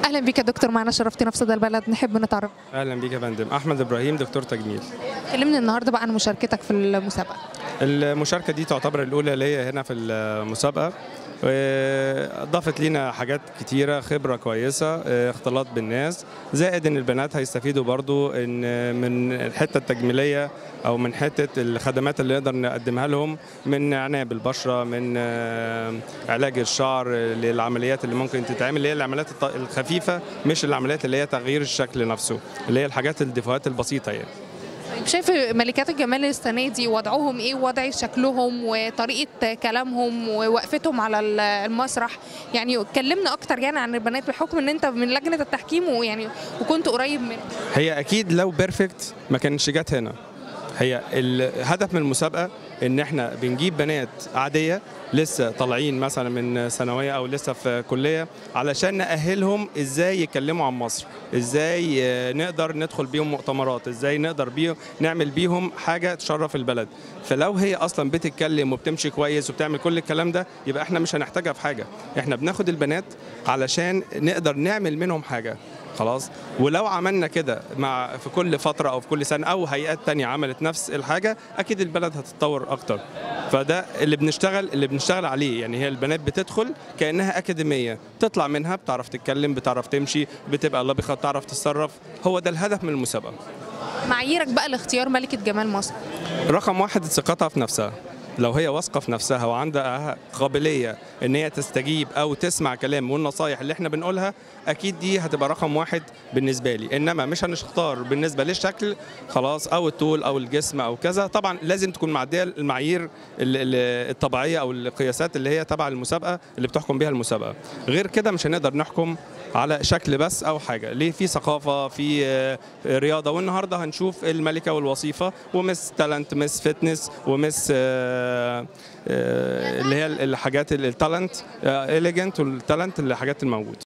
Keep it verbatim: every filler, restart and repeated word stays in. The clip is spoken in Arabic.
اهلا بيك يا دكتور، معنا شرفتنا في صدى البلد، نحب نتعرف. اهلا بيك يا فندم. احمد ابراهيم، دكتور تجميل. كلمني النهارده بقى عن مشاركتك في المسابقه. المشاركه دي تعتبر الاولى ليا هنا في المسابقه، ضافت لينا حاجات كتيره، خبره كويسه، اختلاط بالناس، زائد ان البنات هيستفيدوا برضو ان من الحته التجميليه او من حته الخدمات اللي نقدر نقدمها لهم، من عنايه بالبشره، من علاج الشعر، للعمليات اللي ممكن تتعمل، اللي هي العمليات الخفيفه، مش العمليات اللي هي تغيير الشكل نفسه، اللي هي الحاجات الديفوهات البسيطه يعني. شايف ملكات الجمال السنه دي وضعهم ايه؟ وضع شكلهم وطريقه كلامهم ووقفتهم على المسرح، يعني كلمنا اكتر يعني عن البنات بحكم ان انت من لجنه التحكيم ويعني وكنت قريب منهم. هي اكيد لو بيرفكت ما كانش جت هنا. هي الهدف من المسابقه ان احنا بنجيب بنات عاديه لسه طالعين مثلا من ثانويه او لسه في كليه، علشان نأهلهم ازاي يتكلموا عن مصر، ازاي نقدر ندخل بيهم مؤتمرات، ازاي نقدر بيهم نعمل بيهم حاجه تشرف البلد. فلو هي اصلا بتتكلم وبتمشي كويس وبتعمل كل الكلام ده، يبقى احنا مش هنحتاجها في حاجه. احنا بناخد البنات علشان نقدر نعمل منهم حاجه خلاص. ولو عملنا كده مع في كل فتره او في كل سنه او هيئات تانية عملت نفس الحاجه، اكيد البلد هتتطور اكتر. فده اللي بنشتغل اللي بنشتغل عليه. يعني هي البنات بتدخل كانها اكاديميه، تطلع منها بتعرف تتكلم، بتعرف تمشي، بتبقى لبقه، بتعرف تتصرف. هو ده الهدف من المسابقه. معاييرك بقى لاختيار ملكه جمال مصر؟ رقم واحد ثقتها في نفسها. لو هي واثقه في نفسها وعندها قابليه ان هي تستجيب او تسمع كلام والنصايح اللي احنا بنقولها، اكيد دي هتبقى رقم واحد بالنسبه لي. انما مش هنختار بالنسبه للشكل خلاص او الطول او الجسم او كذا. طبعا لازم تكون معديه المعايير الطبيعيه او القياسات اللي هي تبع المسابقه اللي بتحكم بها المسابقه. غير كده مش هنقدر نحكم على شكل بس او حاجه. ليه؟ في ثقافه، في رياضه. والنهارده هنشوف الملكه والوصيفه ومس تالنت، مس فتنس، ومس اللي هي الحاجات التالنت اليجنت والتالنت، الحاجات الموجوده.